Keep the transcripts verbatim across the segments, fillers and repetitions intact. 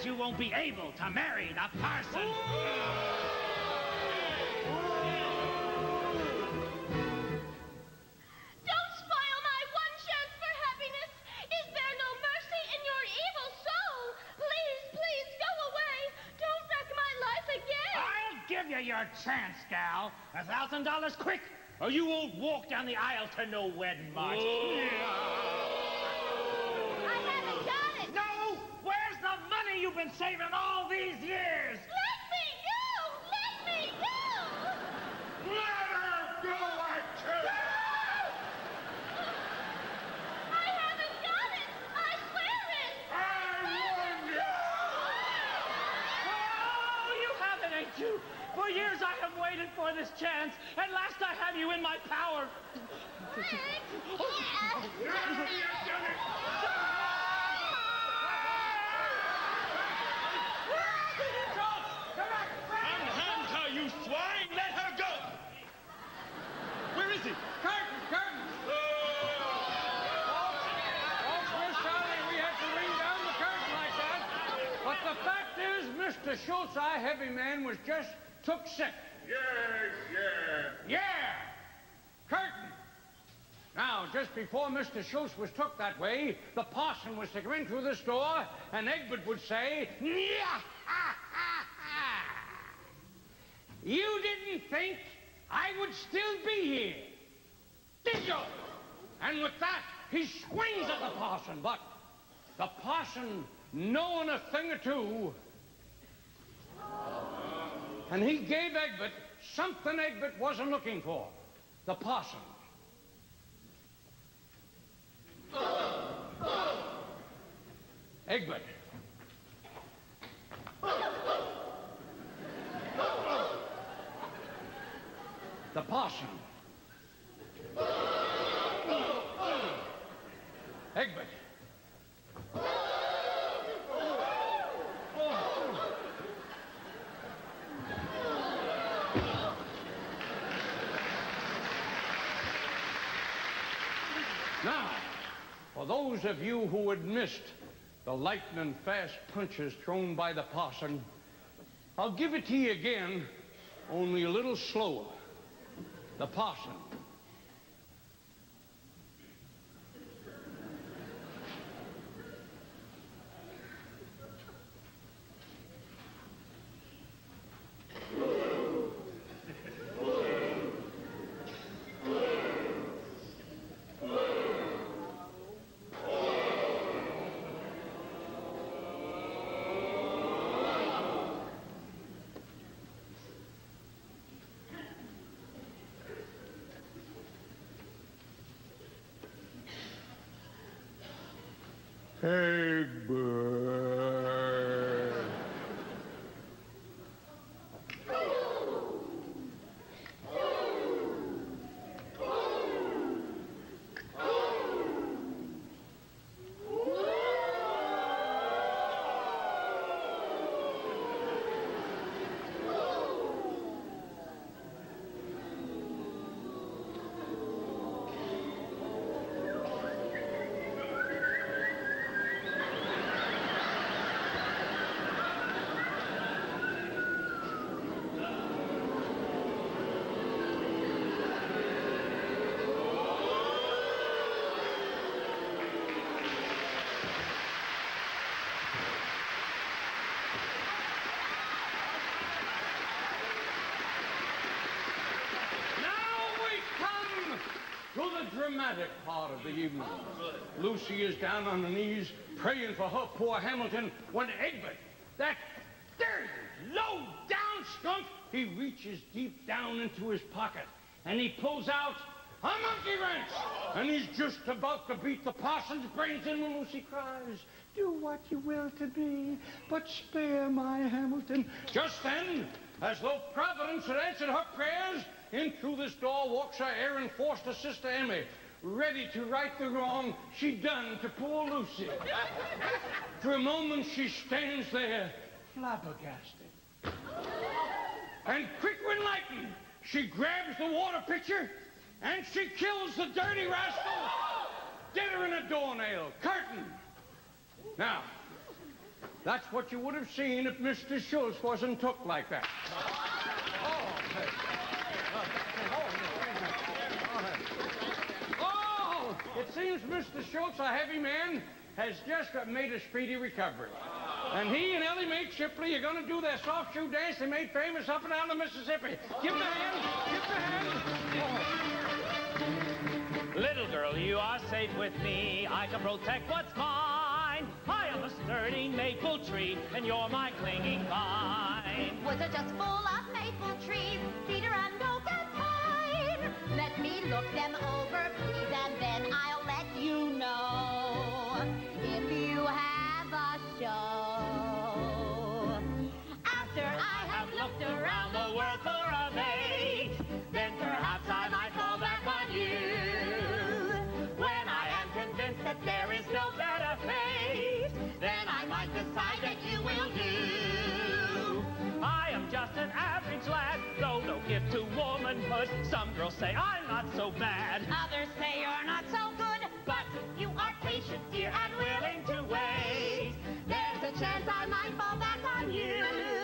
you won't be able to marry the parson. Don't spoil my one chance for happiness. Is there no mercy in your evil soul? Please, please, go away. Don't wreck my life again. I'll give you your chance, gal. A thousand dollars quick, or you won't walk down the aisle to no wedding march. I haven't got it. No! Where's the money you've been saving all these years? Let me go! Let me go! Let her go, I tell you! I haven't got it. I swear it. I warn you! Oh, you haven't, ain't you? For years I have waited for this chance. At last I have you in my power. Unhand you swine! Let her go! Where is he? Curtain, curtain! Folks, we're sorry we had to ring down the curtain like that. But the fact is, Mister Schultz, our heavy man, was just took sick. Yes, yes. Yeah! Curtain! Now, just before Mister Schultz was took that way, the parson was to come in through this door, and Egbert would say, "Yeah, ha, ha, ha. You didn't think I would still be here, did you?" And with that, he swings at the parson, but the parson, knowing a thing or two, and he gave Egbert something Egbert wasn't looking for. The parson. Egbert. The parson. Egbert. Now, for those of you who had missed the lightning fast punches thrown by the parson, I'll give it to you again, only a little slower. The parson. Egbert. Dramatic part of the evening. Lucy is down on her knees praying for her poor Hamilton when Egbert, that dirty, low-down skunk, he reaches deep down into his pocket and he pulls out a monkey wrench, and he's just about to beat the parson's brains in when Lucy cries, "Do what you will to me, but spare my Hamilton." Just then, as though Providence had answered her prayers, in through this door walks her Aaron Foster sister Emmy, ready to right the wrong she done to poor Lucy. For a moment she stands there, flabbergasted. And quick when lightning, she grabs the water pitcher and she kills the dirty rascal, dead her in a doornail, curtain. Now, That's what you would have seen if Mister Schultz wasn't took like that. Oh, hey. Oh, it seems Mister Schultz, a heavy man, has just made a speedy recovery. And he and Ellie Mae Shipley are going to do their soft shoe dance they made famous up and down the Mississippi. Give them a hand. Give them a hand. Oh. Little girl, you are safe with me. I can protect what's mine. I am a sturdy maple tree, and you're my clinging vine. Woods are just full of maple trees, cedar and oak and pine. Let me look them over, please, and then I'll let you know if you have a show. After I have looked around the world for a mate, then perhaps I might fall back on you. When I am convinced that there is no better fate, then I might decide that you will do. I am just an average lad, though no gift to womanhood. Some girls say I'm not so bad. Others say you're not so good, but you are patient, dear, and willing to wait. There's a chance I might fall back on you.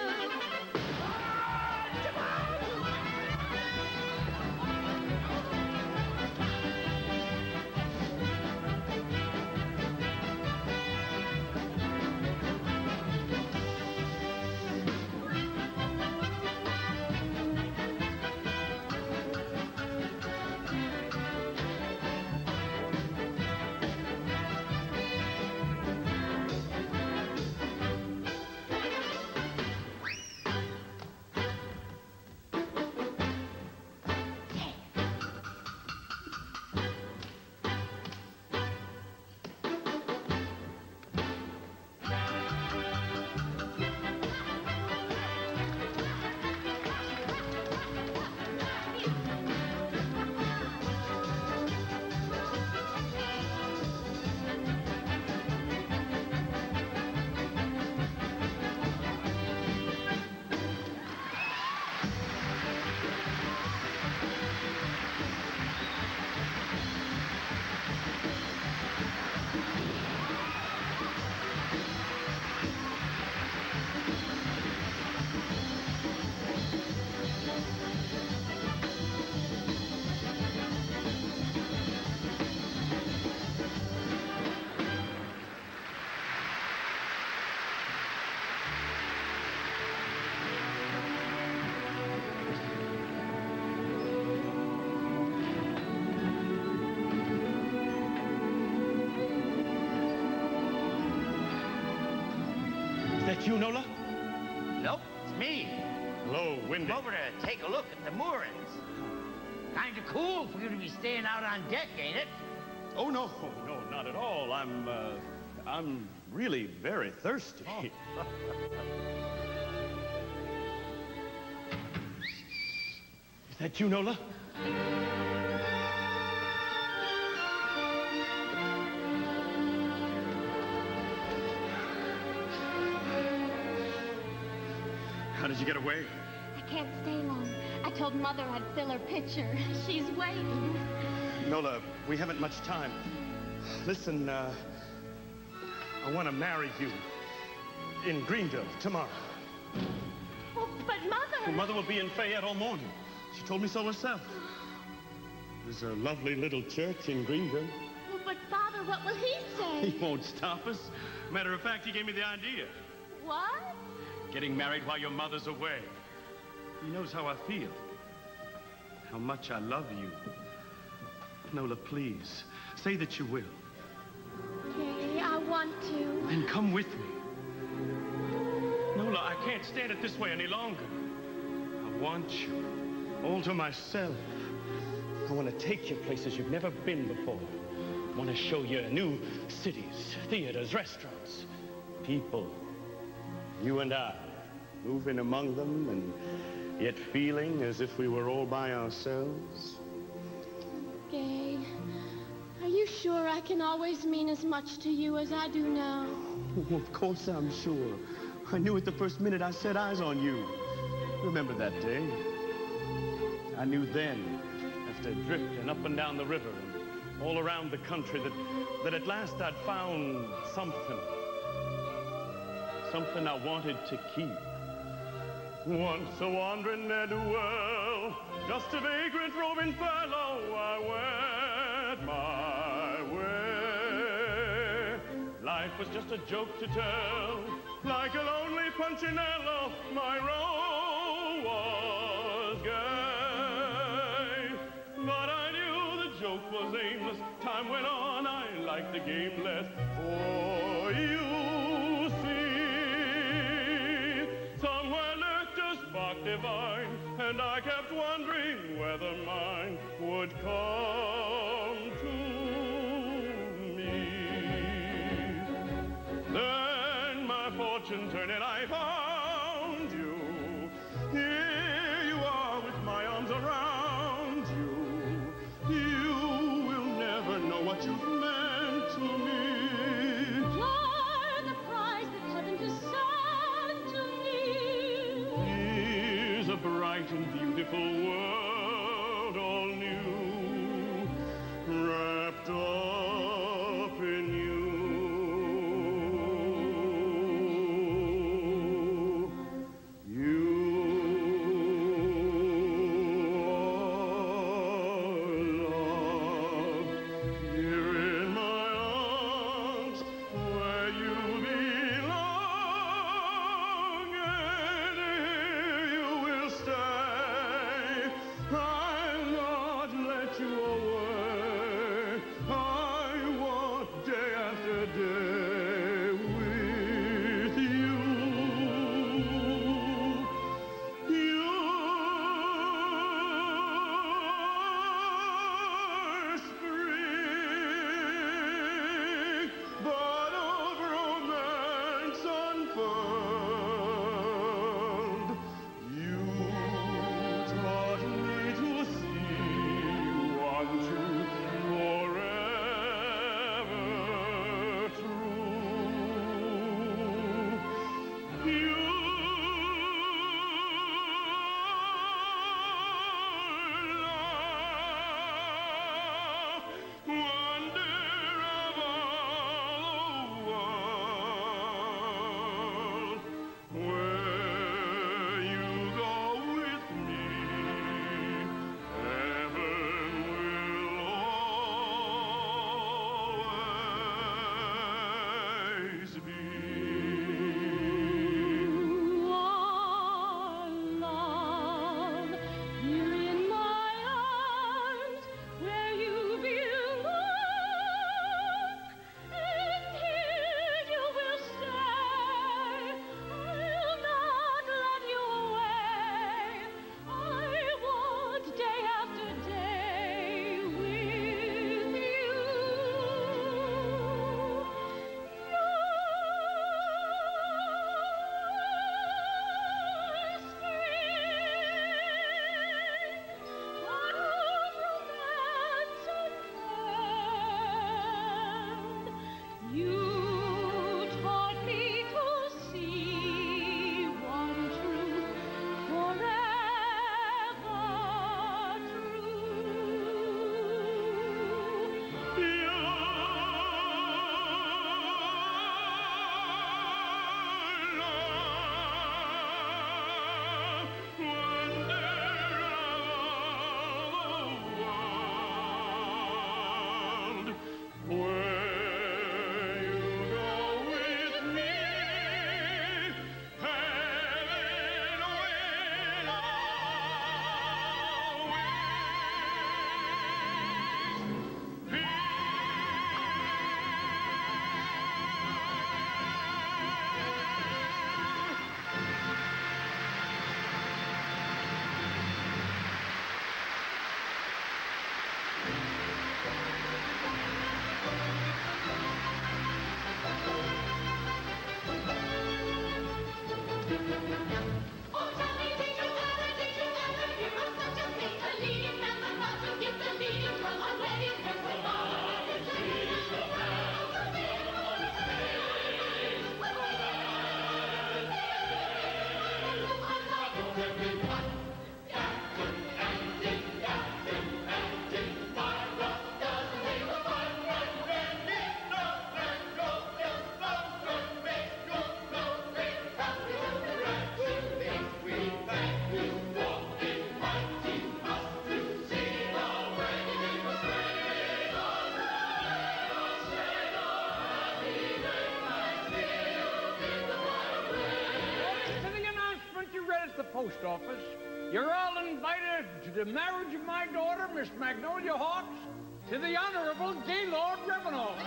You, Nola? Nope, it's me. Hello, Wendy. I'm over to take a look at the moorings. Kind of cool for you to be staying out on deck, ain't it? Oh, no, no, not at all. I'm, uh, I'm really very thirsty. Oh. Is that you, Nola? How did you get away? I can't stay long. I told Mother I'd fill her pitcher. She's waiting. Nola, we haven't much time. Listen, uh, I want to marry you in Greenville tomorrow. Oh, but Mother... Your mother will be in Fayette all morning. She told me so herself. There's a lovely little church in Greenville. Oh, but Father, what will he say? He won't stop us. Matter of fact, he gave me the idea. What? Getting married while your mother's away. He knows how I feel. How much I love you. Nola, please, say that you will. Okay, I want to. Then come with me. Nola, I can't stand it this way any longer. I want you all to myself. I want to take you places you've never been before. I want to show you new cities, theaters, restaurants, people. You and I, moving among them and yet feeling as if we were all by ourselves. Gay, are you sure I can always mean as much to you as I do now? Oh, of course I'm sure. I knew it the first minute I set eyes on you. Remember that day? I knew then, after drifting up and down the river and all around the country, that, that at last I'd found something. something I wanted to keep. Once a wandering ne'er-do-well, just a vagrant roving fellow, I went my way. Life was just a joke to tell, like a lonely punchinello, my role was gay. But I knew the joke was aimless. Time went on, I liked the game less. For you see, somewhere lurked a spark divine, and I kept wondering whether mine would come to me. Then my fortune turned and I found you. Here you are with my arms around you. You will never know what you've meant to me. You're the prize that heaven has sent to me. Here's a bright and beautiful world, all new, wrapped up in you. post office. You're all invited to the marriage of my daughter, Miss Magnolia Hawks, to the Honorable Gaylord Revenant.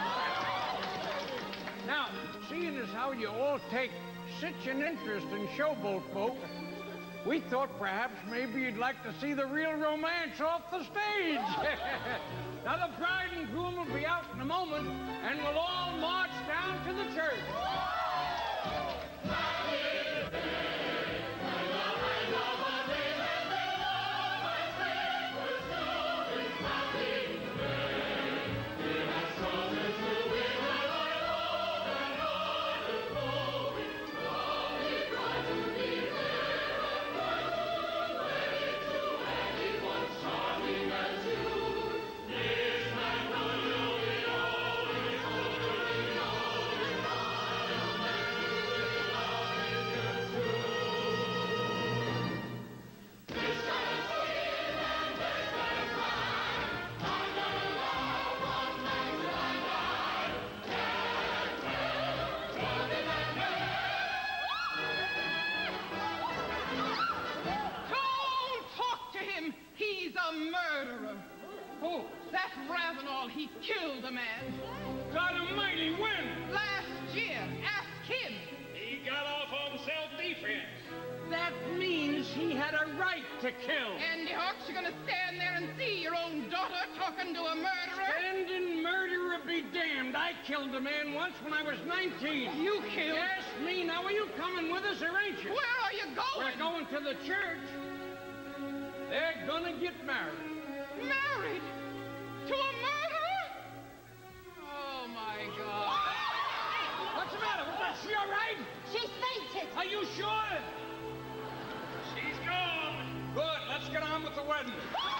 Now, seeing as how you all take such an interest in showboat folk, we thought perhaps maybe you'd like to see the real romance off the stage. Now, the bride and groom will be out in a moment, and we'll all march down to the church. He killed a man. God almighty, when? Last year. Ask him. He got off on self-defense. That means he had a right to kill. Andy Hawks, you're gonna stand there and see your own daughter talking to a murderer? Standing murderer be damned. I killed a man once when I was nineteen. You killed? Yes, me. Now, are you coming with us or ain't you? Where are you going? We're going to the church. They're gonna get married. Married? To a murderer? Oh, my God. What's the matter? Was she all right? She's fainted. Are you sure? She's gone. Good. Let's get on with the wedding.